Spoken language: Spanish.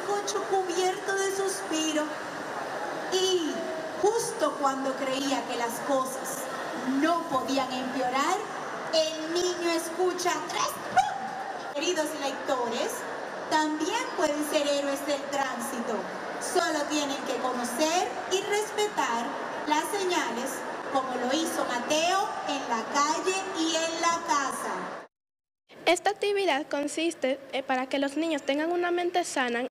bizcocho cubierto de suspiro. Y justo cuando creía que las cosas no podían empeorar, el niño escucha tres ¡pum! Queridos lectores, también pueden ser héroes del tránsito. Solo tienen que conocer y respetar las señales, como lo hizo Mateo en la calle y en la casa. Esta actividad consiste para que los niños tengan una mente sana